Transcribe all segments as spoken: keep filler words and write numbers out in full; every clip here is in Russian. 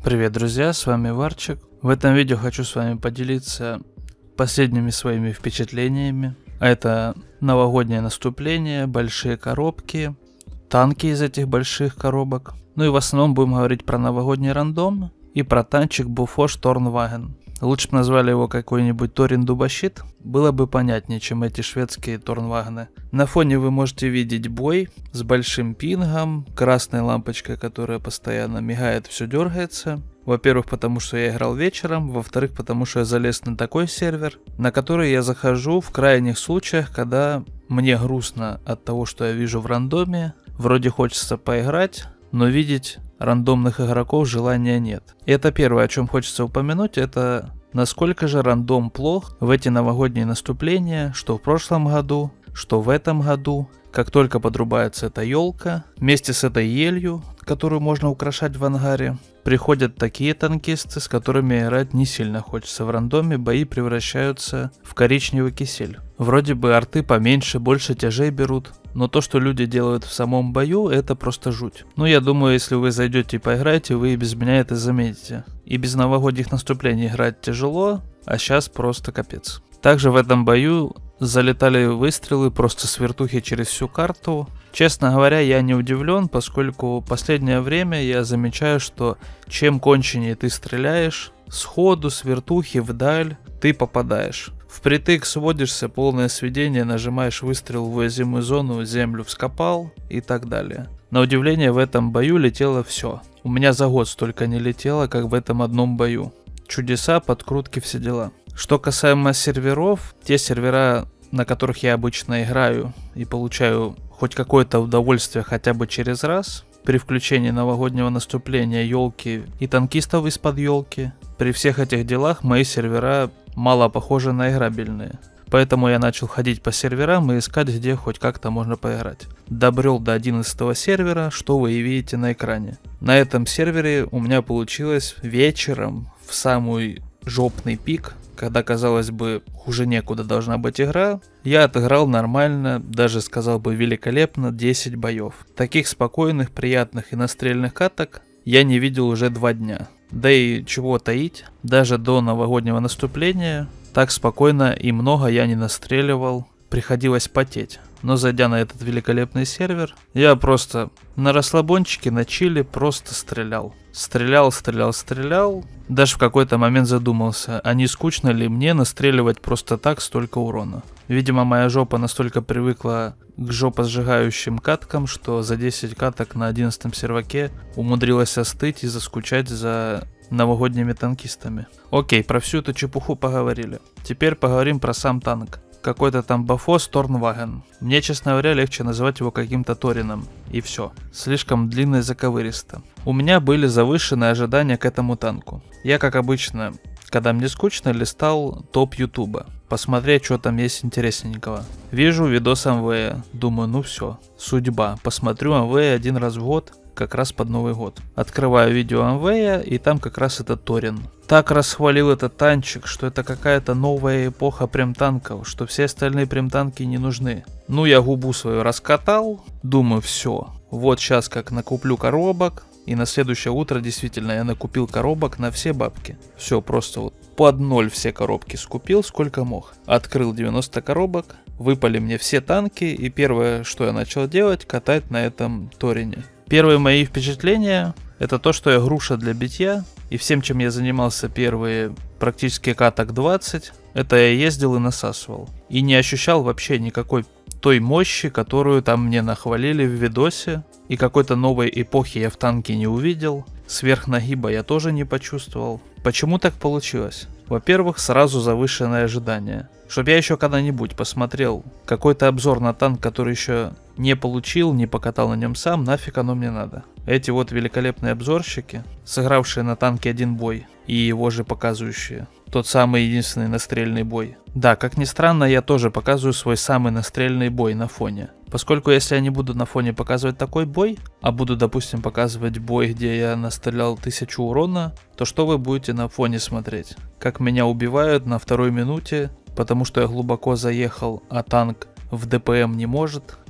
Привет, друзья, с вами Варчик. В этом видео хочу с вами поделиться последними своими впечатлениями. А это новогоднее наступление, большие коробки, танки из этих больших коробок. Ну и в основном будем говорить про новогодний рандом и про танчик Bofors Tornwagen. Лучше бы назвали его какой-нибудь Торин Дубощит, было бы понятнее, чем эти шведские Торнвагены. На фоне вы можете видеть бой с большим пингом, красной лампочкой, которая постоянно мигает, все дергается. Во-первых, потому что я играл вечером, во-вторых, потому что я залез на такой сервер, на который я захожу в крайних случаях, когда мне грустно от того, что я вижу в рандоме, вроде хочется поиграть, но видеть рандомных игроков желания нет. И это первое, о чем хочется упомянуть, это насколько же рандом плох в эти новогодние наступления, что в прошлом году, что в этом году. Как только подрубается эта елка, вместе с этой елью, которую можно украшать в ангаре, приходят такие танкисты, с которыми играть не сильно хочется. В рандоме бои превращаются в коричневый кисель. Вроде бы арты поменьше, больше тяжей берут, но то, что люди делают в самом бою, это просто жуть. Ну, я думаю, если вы зайдете и поиграете, вы и без меня это заметите. И без новогодних наступлений играть тяжело, а сейчас просто капец. Также в этом бою залетали выстрелы просто с вертухи через всю карту. Честно говоря, я не удивлен, поскольку в последнее время я замечаю, что чем конченее ты стреляешь, сходу, с вертухи, вдаль, ты попадаешь. Впритык сводишься, полное сведение, нажимаешь выстрел в уязвимую зону, землю вскопал и так далее. На удивление, в этом бою летело все. У меня за год столько не летело, как в этом одном бою. Чудеса, подкрутки, все дела. Что касаемо серверов, те сервера, на которых я обычно играю и получаю хоть какое-то удовольствие хотя бы через раз, при включении новогоднего наступления, елки и танкистов из-под елки, при всех этих делах мои сервера мало похожи на играбельные. Поэтому я начал ходить по серверам и искать, где хоть как-то можно поиграть. Добрел до одиннадцатого сервера, что вы и видите на экране. На этом сервере у меня получилось вечером, в самый жопный пик, когда, казалось бы, хуже некуда должна быть игра, я отыграл нормально, даже сказал бы великолепно, десять боев. Таких спокойных, приятных и настрельных каток я не видел уже два дня. Да и чего таить, даже до новогоднего наступления так спокойно и много я не настреливал, приходилось потеть. Но зайдя на этот великолепный сервер, я просто на расслабончике, на чиле просто стрелял. Стрелял, стрелял, стрелял. Даже в какой-то момент задумался, а не скучно ли мне настреливать просто так столько урона. Видимо, моя жопа настолько привыкла к жопосжигающим каткам, что за десять каток на одиннадцатом серваке умудрилась остыть и заскучать за новогодними танкистами. Окей, про всю эту чепуху поговорили. Теперь поговорим про сам танк. Какой-то там Bofors Tornwagen. Мне, честно говоря, легче называть его каким-то Торином. И все. Слишком длинно и заковыристо. У меня были завышенные ожидания к этому танку. Я, как обычно, когда мне скучно, листал топ ютуба. Посмотреть, что там есть интересненького. Вижу видос эм вэ. Думаю, ну все. Судьба. Посмотрю эм вэ один раз в год. Как раз под Новый год. Открываю видео эм вэ, и там как раз этот Торин. Так расхвалил этот танчик, что это какая-то новая эпоха прем-танков, что все остальные прем-танки не нужны. Ну, я губу свою раскатал, думаю, все. Вот сейчас как накуплю коробок, и на следующее утро действительно я накупил коробок на все бабки. Все, просто вот под ноль все коробки скупил, сколько мог. Открыл девяносто коробок, выпали мне все танки, и первое, что я начал делать, катать на этом Торине. Первые мои впечатления — это то, что я груша для битья, и всем, чем я занимался первые практически каток двадцать, это я ездил и насасывал. И не ощущал вообще никакой той мощи, которую там мне нахвалили в видосе, и какой-то новой эпохи я в танке не увидел, сверхнагиба я тоже не почувствовал. Почему так получилось? Во-первых, сразу завышенное ожидание. Чтоб я еще когда-нибудь посмотрел какой-то обзор на танк, который еще не получил, не покатал на нем сам, нафиг оно мне надо. Эти вот великолепные обзорщики, сыгравшие на танке один бой и его же показывающие тот самый единственный настрельный бой. Да, как ни странно, я тоже показываю свой самый настрельный бой на фоне. Поскольку если я не буду на фоне показывать такой бой, а буду, допустим, показывать бой, где я настрелял тысячу урона, то что вы будете на фоне смотреть? Как меня убивают на второй минуте, потому что я глубоко заехал, а танк в ДПМ не может.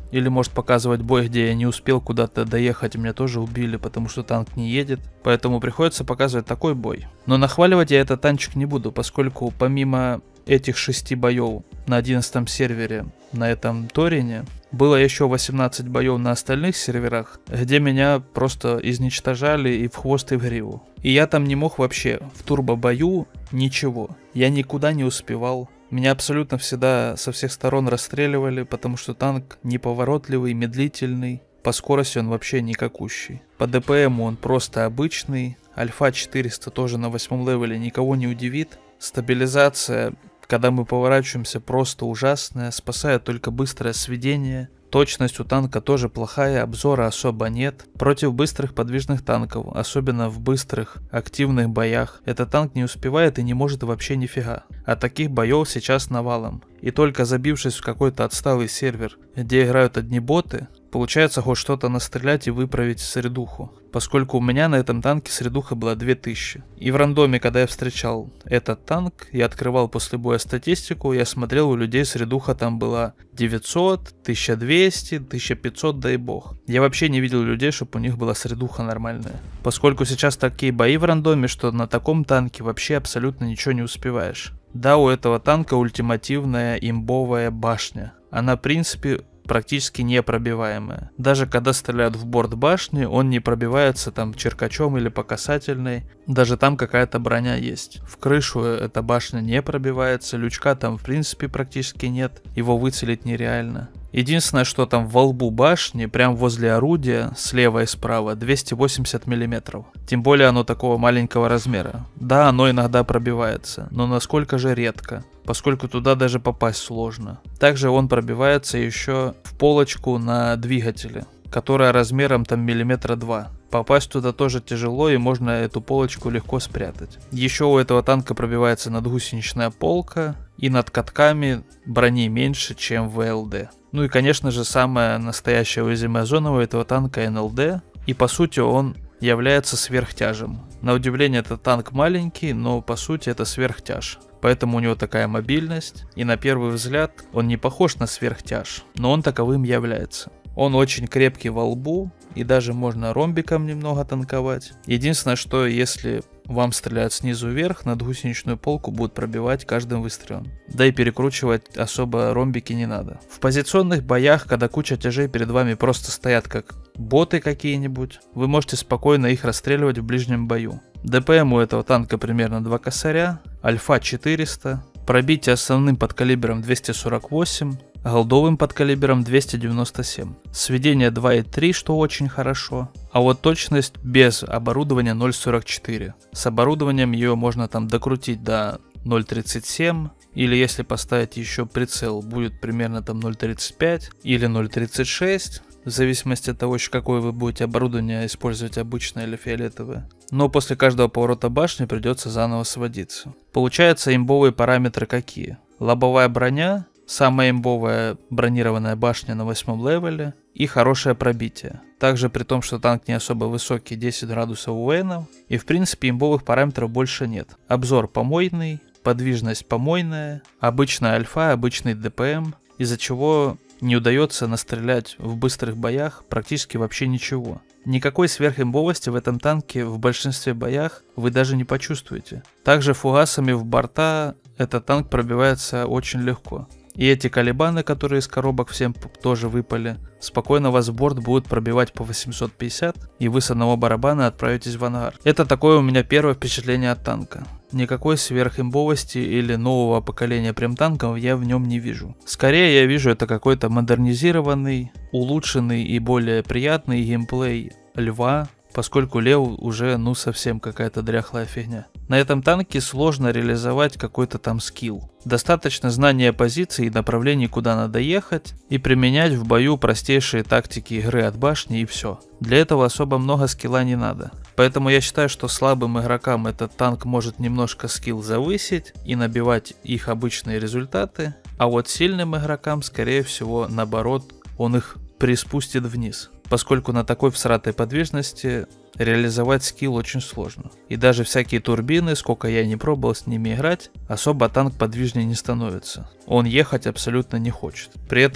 Или может показывать бой, где я не успел куда-то доехать, и меня тоже убили, потому что танк не едет. Поэтому приходится показывать такой бой. Но нахваливать я этот танчик не буду, поскольку помимо этих шести боев на одиннадцатом сервере на этом Торине, было еще восемнадцать боев на остальных серверах, где меня просто изничтожали и в хвост, и в гриву. И я там не мог вообще в турбобою ничего. Я никуда не успевал. Меня абсолютно всегда со всех сторон расстреливали, потому что танк неповоротливый, медлительный. По скорости он вообще никакущий. По ДПМу он просто обычный. Альфа четыреста тоже на восьмом левеле никого не удивит. Стабилизация, когда мы поворачиваемся, просто ужасная. Спасает только быстрое сведение. Точность у танка тоже плохая, обзора особо нет. Против быстрых подвижных танков, особенно в быстрых активных боях, этот танк не успевает и не может вообще нифига. А таких боев сейчас навалом. И только забившись в какой-то отсталый сервер, где играют одни боты, получается хоть что-то настрелять и выправить средуху. Поскольку у меня на этом танке средуха была две тысячи. И в рандоме, когда я встречал этот танк, я открывал после боя статистику, я смотрел, у людей средуха там была девятьсот, тысяча двести, тысяча пятьсот, дай бог. Я вообще не видел людей, чтобы у них была средуха нормальная. Поскольку сейчас такие бои в рандоме, что на таком танке вообще абсолютно ничего не успеваешь. Да, у этого танка ультимативная имбовая башня. Она, в принципе, практически непробиваемая. Даже когда стреляют в борт башни, он не пробивается там черкачом или по касательной. Даже там какая-то броня есть. В крышу эта башня не пробивается, лючка там в принципе практически нет. Его выцелить нереально. Единственное, что там во лбу башни, прям возле орудия, слева и справа, двести восемьдесят миллиметров. Тем более оно такого маленького размера. Да, оно иногда пробивается, но насколько же редко, поскольку туда даже попасть сложно. Также он пробивается еще в полочку на двигателе, которая размером там миллиметра два. Попасть туда тоже тяжело, и можно эту полочку легко спрятать. Еще у этого танка пробивается надгусеничная полка, и над катками брони меньше, чем в ВЛД. Ну и конечно же самая настоящая уязвимая зона у этого танка эн эл дэ, и по сути он является сверхтяжем. На удивление этот танк маленький, но по сути это сверхтяж. Поэтому у него такая мобильность, и на первый взгляд он не похож на сверхтяж, но он таковым является. Он очень крепкий во лбу, и даже можно ромбиком немного танковать. Единственное, что если вам стреляют снизу вверх, надгусеничную полку будут пробивать каждым выстрелом. Да и перекручивать особо ромбики не надо. В позиционных боях, когда куча тяжей перед вами просто стоят как боты какие-нибудь, вы можете спокойно их расстреливать в ближнем бою. ДПМ у этого танка примерно два косаря, альфа четыреста, пробитие основным подкалибером двести сорок восемь, голдовым подкалибером двести девяносто семь. Сведение два и три, что очень хорошо. А вот точность без оборудования ноль сорок четыре. С оборудованием ее можно там докрутить до ноль тридцать семь. Или если поставить еще прицел, будет примерно там ноль тридцать пять или ноль тридцать шесть. В зависимости от того, какое вы будете оборудование использовать, обычное или фиолетовое. Но после каждого поворота башни придется заново сводиться. Получается, имбовые параметры какие? Лобовая броня, самая имбовая бронированная башня на восьмом левеле и хорошее пробитие. Также при том, что танк не особо высокий, десять градусов уэйнов, и в принципе имбовых параметров больше нет. Обзор помойный, подвижность помойная, обычная альфа, обычный ДПМ, из-за чего не удается настрелять в быстрых боях практически вообще ничего. Никакой сверхимбовости в этом танке в большинстве боях вы даже не почувствуете. Также фугасами в борта этот танк пробивается очень легко. И эти колебаны, которые из коробок всем тоже выпали, спокойно вас в борт будут пробивать по восемьсот пятьдесят, и вы с одного барабана отправитесь в ангар. Это такое у меня первое впечатление от танка. Никакой сверхимбовости или нового поколения прем-танков я в нем не вижу. Скорее я вижу это какой-то модернизированный, улучшенный и более приятный геймплей Льва, поскольку Лев уже ну совсем какая-то дряхлая фигня. На этом танке сложно реализовать какой-то там скилл. Достаточно знания позиций и направлений, куда надо ехать, и применять в бою простейшие тактики игры от башни, и все. Для этого особо много скилла не надо. Поэтому я считаю, что слабым игрокам этот танк может немножко скилл завысить и набивать их обычные результаты, а вот сильным игрокам, скорее всего, наоборот, он их приспустит вниз. Поскольку на такой всратой подвижности реализовать скилл очень сложно. И даже всякие турбины, сколько я не пробовал с ними играть, особо танк подвижнее не становится. Он ехать абсолютно не хочет. При этом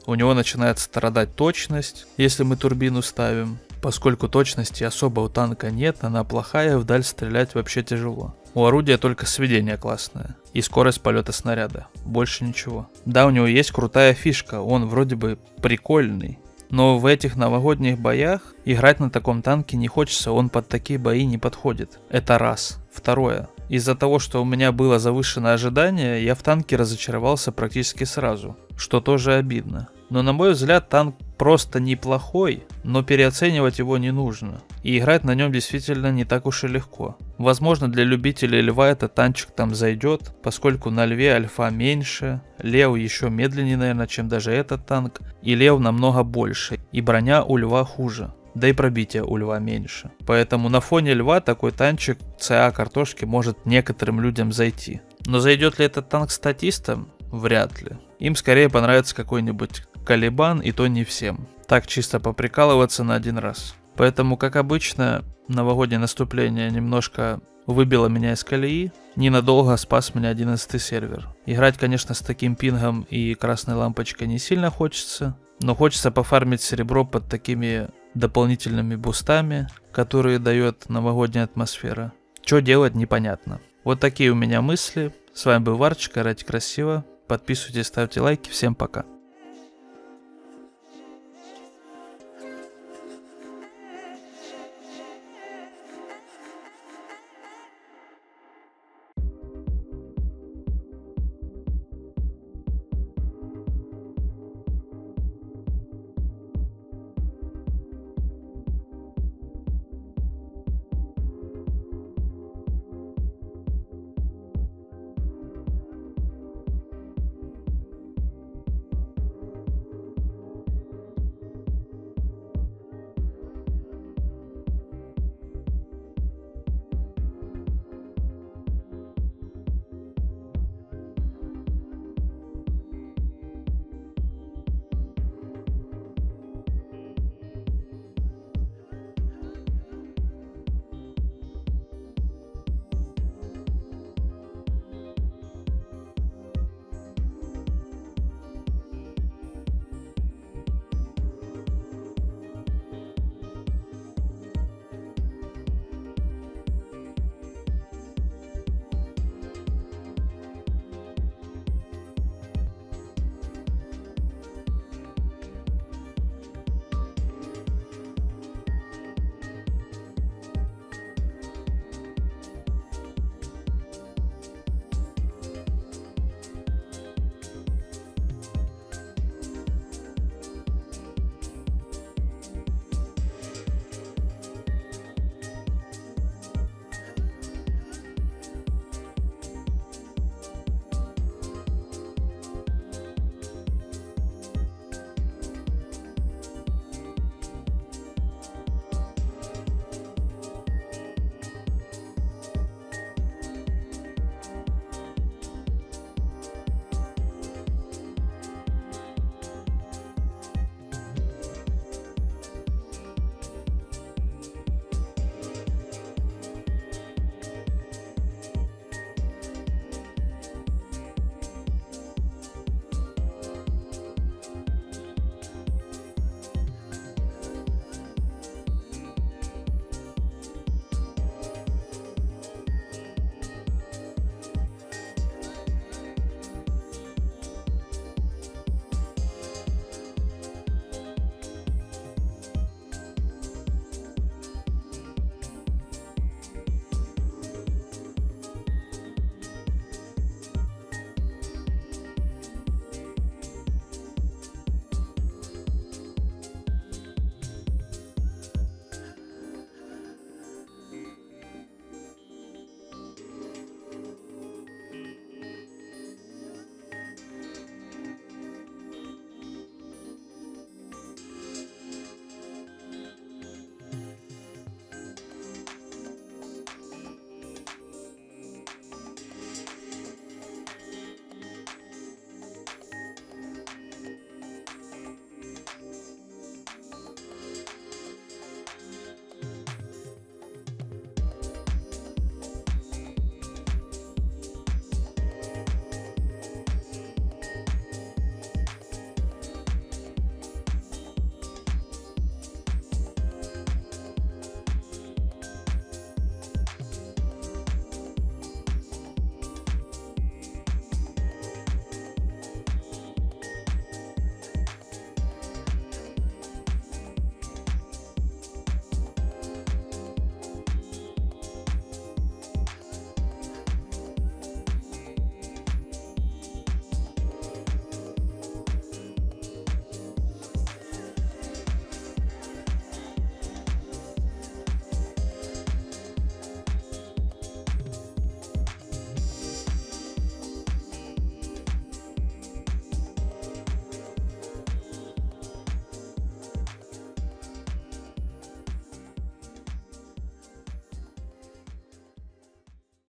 у него начинает страдать точность, если мы турбину ставим. Поскольку точности особо у танка нет, она плохая, вдаль стрелять вообще тяжело. У орудия только сведение классное и скорость полета снаряда, больше ничего. Да, у него есть крутая фишка, он вроде бы прикольный, но в этих новогодних боях играть на таком танке не хочется, он под такие бои не подходит. Это раз. Второе. Из-за того, что у меня было завышенное ожидание, я в танке разочаровался практически сразу, что тоже обидно. Но на мой взгляд танк просто неплохой, но переоценивать его не нужно. И играть на нем действительно не так уж и легко. Возможно, для любителей льва этот танчик там зайдет, поскольку на льве альфа меньше, лев еще медленнее, наверное, чем даже этот танк, и лев намного больше, и броня у льва хуже. Да и пробитие у льва меньше. Поэтому на фоне льва такой танчик ЦА картошки может некоторым людям зайти. Но зайдет ли этот танк статистам? Вряд ли. Им скорее понравится какой-нибудь Калибан, и то не всем. Так чисто поприкалываться на один раз. Поэтому, как обычно, новогоднее наступление немножко выбило меня из колеи. Ненадолго спас меня одиннадцатый сервер. Играть, конечно, с таким пингом и красной лампочкой не сильно хочется. Но хочется пофармить серебро под такими дополнительными бустами, которые дает новогодняя атмосфера. Что делать, непонятно. Вот такие у меня мысли. С вами был Варчик, играйте красиво. Подписывайтесь, ставьте лайки. Всем пока.